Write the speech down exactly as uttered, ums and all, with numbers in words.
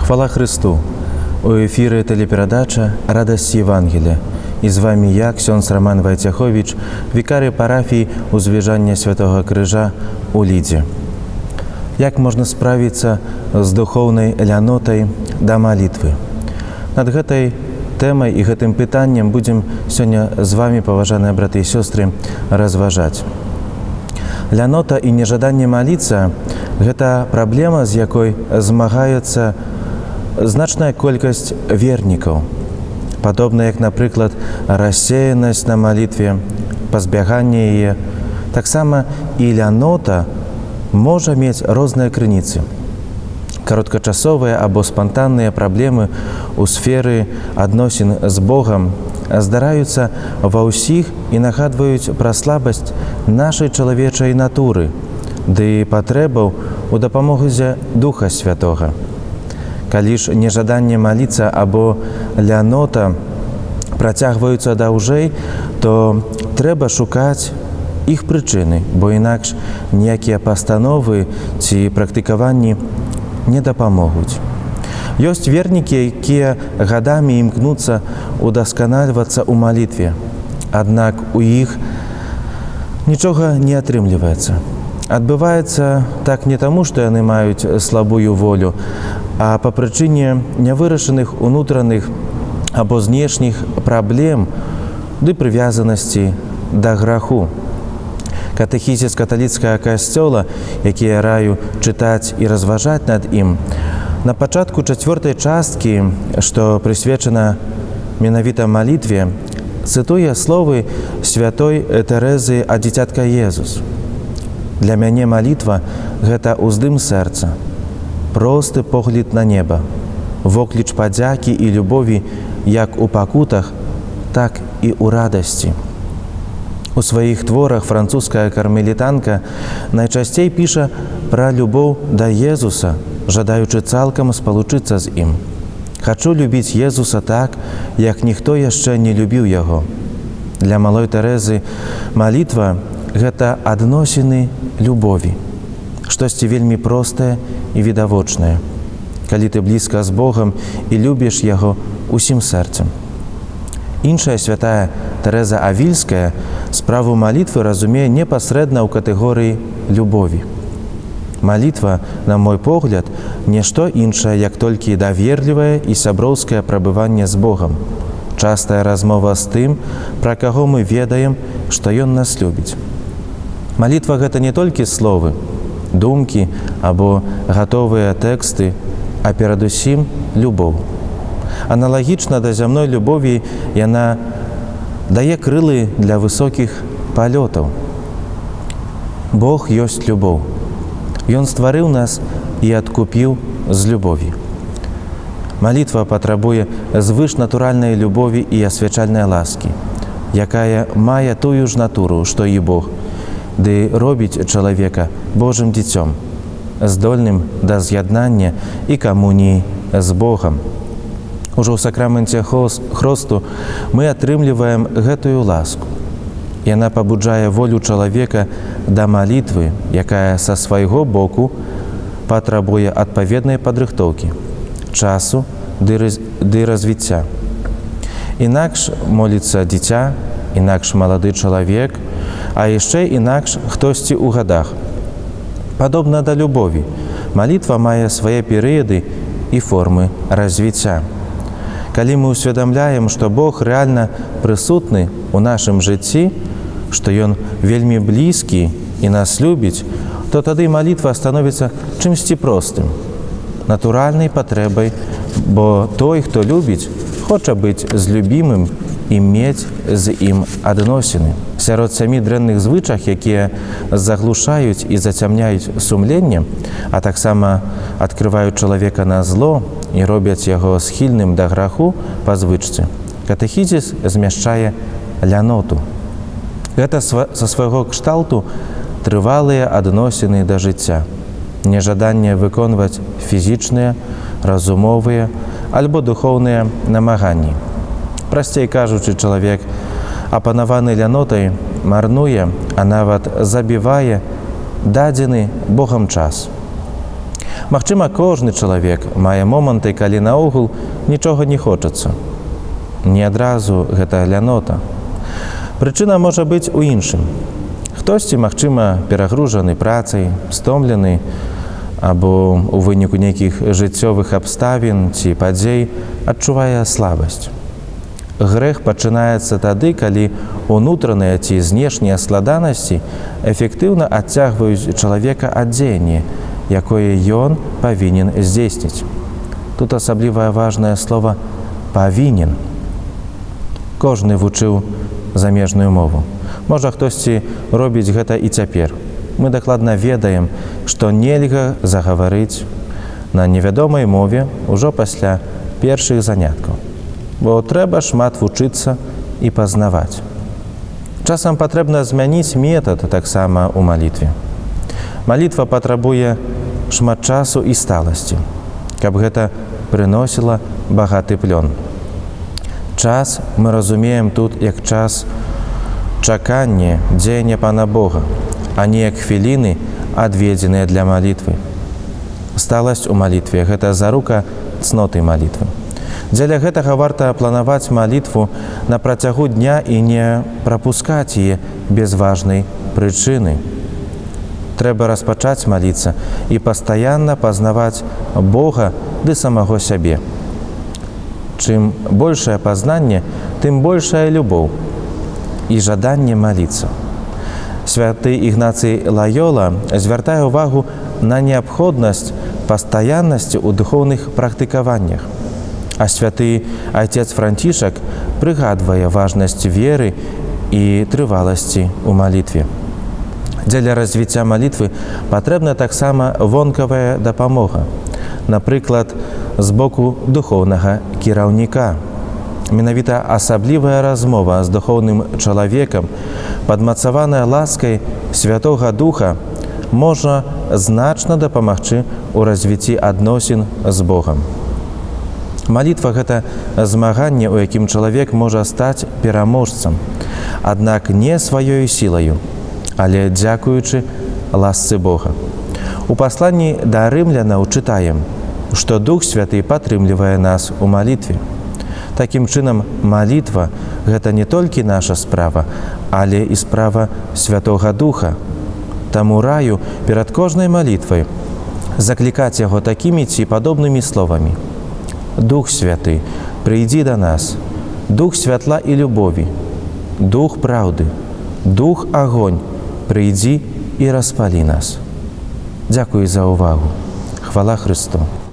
Хвала Христу! У ефірі телепередача «Радость Євангелія». І з вами я, ксьондз Роман Войцехович, вікарій парафії Узвіжання Святого Крижа у Лідзі. Як можна справіцца з духоўнай лянотай да малітвы? Над гэтай тэмай і гэтым пытаннем будзем сёння з вами, паважаныя браты і сёстры, разважаць. Лянота і нежаданне маліцца – гэта праблема, з якой змагаецца значная колькасць вернікаў. Падобна як, напрыклад, рассеянасць на малітве, пазбяганне яе, таксама і лянота можа мець розныя крыніцы. Кароткачасовыя або спантанныя праблемы ў сферы адносін з Богам здараюцца ва ўсіх і нагадваюць пра слабасць нашай чалавечай натуры, ды і патрэбаў у дапамозе Духа Святога. Калі ж нежаданне маліцца або лянота працягваюцца даўжэй, то трэба шукаць іх прычыны, бо інакш ніякія пастановы ці практыкаванні не дапамогуць. Ёсць вернікі, якія гадамі імкнуцца удасканальвацца ў малітве, аднак у іх нічога не атрымліваецца. Адбываецца так не таму, што яны маюць слабую волю, а па прычыне нявырашаных унутраных або знешніх праблем ды прывязанасці да граху. Катэхізіс каталіцкага касцёла, які я раю чытаць і разважаць над ім, на пачатку чацвёртай часткі, што прысвечана менавіта малітве, цытуе словы святой Тэрэзы ад дзіцятка Езус. Для мяне малітва – гэта ўздым сэрца, просты погляд на неба, вокліч падзякі і любові як у пакутах, так і ў радасці. У сваіх творах французская кармелітанка найчасцей піша пра любоў да Езуса, жадаючы цалкам спалучыцца з ім. «Хачу любіць Езуса так, як ніхто яшчэ не любіў яго». Для малой Тэрэзы малітва – гэта адносіны любові, штосьці вельмі простае і відавочнае, калі ты блізка з Богам і любіш Яго усім сэрцам. Іншая святая Тэрэза Авільская справу малітвы разумее непасрэдна ў катэгорыі любові. Малітва, на мой погляд, нешто іншае, як толькі даверлівае і сяброўскае прабыванне з Богам, частая размова з тым, пра каго мы ведаем, што Ён нас любіць. Малітва – гэта не толькі словы, думкі або гатовыя тэксты, а перадусім любоў. Аналагічна да зямной любові яна дае крылы для высокіх палётаў. Бог ёсць любоў. Ён стварыў нас і адкупіў з любові. Малітва патрабуе звышнатуральнай любові і асвячальнай ласкі, якая мае тую ж натуру, што і Бог, ды робіць чалавека Божым дзіцём, здольным да з'яднання і камуніі з Богам. Ужо ў сакраменце хросту мы атрымліваем гэтую ласку. Яна пабуджае волю чалавека да малітвы, якая са свайго боку патрабуе адпаведнай падрыхтоўкі, часу ды развіцця. Інакш моліцца дзіця, інакш малады чалавек, а яшчэ інакш хтосьці ў гадах. Падобна да любові, малітва мае свае перыяды і формы развіцця. Калі мы ўсведамляем, што Бог рэальна прысутны ў нашым жыцці, што Ён вельмі блізкі і нас любіць, то тады малітва становіцца чымсьці простым, натуральнай патрэбай, бо той, хто любіць, хоча быць з любімым і мець з ім адносіны. Сярод сямі дрэнных звычак, якія заглушаюць і зацямняюць сумленне, а таксама адкрываюць чалавека на зло і робяць яго схільным да граху па звычцы, катэхізіс змяшчае ляноту. Гэта са свайго кшталту трывалыя адносіны да жыцця, нежаданне выконваць фізічныя, разумовыя альбо духоўныя намаганні. Прасцей кажучы, чалавек, апанаваны лянотай, марнуе, а нават забівае дадзены Богам час. Магчыма, кожны чалавек мае моманты, калі наогул нічога не хочацца. Не адразу гэта лянота. Прычына можа быць у іншым. Хтосьці, магчыма, перагружаны працай, стомлены, або у выніку нейкіх жыццёвых абставін ці падзей адчувае слабасць. Грэх пачынаецца тады, калі унутраныя ці знешнія складанасці эфектыўна адцягваюць чалавека ад дзеяння, якое ён павінен здзейсніць. Тут асабліва важнае слова «павінен». Кожны вучыў замежную мову. Можа, хтосьці робіць гэта і цяпер. Мы дакладна ведаем, што нельга загаварыць на невядомай мове ўжо пасля першых заняткаў. Бо трэба шмат вучыцца і пазнаваць. Часам патрэбна змяніць метад таксама ў малітве. Малітва патрабуе шмат часу і сталасці, каб гэта прыносіла багаты плён. Час мы разумеем тут як час чакання дзеяння Пана Бога, а не як хвіліны, адведзеныя для малітвы. Сталасць у малітве – гэта зарука цноты малітвы. Дзеля гэтага варта планаваць малітву на працягу дня і не прапускаць яе без важнай прычыны. Трэба распачаць маліцца і пастаянна пазнаваць Бога ды самого сябе. Чым большае пазнанне, тым большая любоў і жаданне маліцца. Святы Ігнацый Лайола звяртае ўвагу на неабходнасць пастаяннасці ў духоўных практыкаваннях. А святы Айцец Францішак прыгадвае важнасць веры і трываласці ў малітве. Дзеля развіцця малітвы патрэбна таксама вонкавая дапамога, напрыклад, з боку духоўнага кіраўніка. Менавіта асаблівая размова з духоўным чалавекам, падмацаваная ласкай Святога Духа, можа значна дапамагчы ў развіцці адносін з Богам. Малітва – гэта змаганне, у якім чалавек можа стаць пераможцам, аднак не сваёю сілаю, але дзякуючы ласцы Бога. У пасланні да рымлянаў чытаем, што Дух Святы падтрымлівае нас у малітве. Такім чынам, малітва – гэта не толькі наша справа, але і справа Святога Духа. Таму раю перад кожнай малітвай заклікаць яго такімі ці падобнымі словамі. Дух Святы, прыйдзі да нас, Дух святла і любові, Дух праўды, Дух агонь, прыйдзі і распалі нас. Дзякуй за ўвагу. Хвала Христу.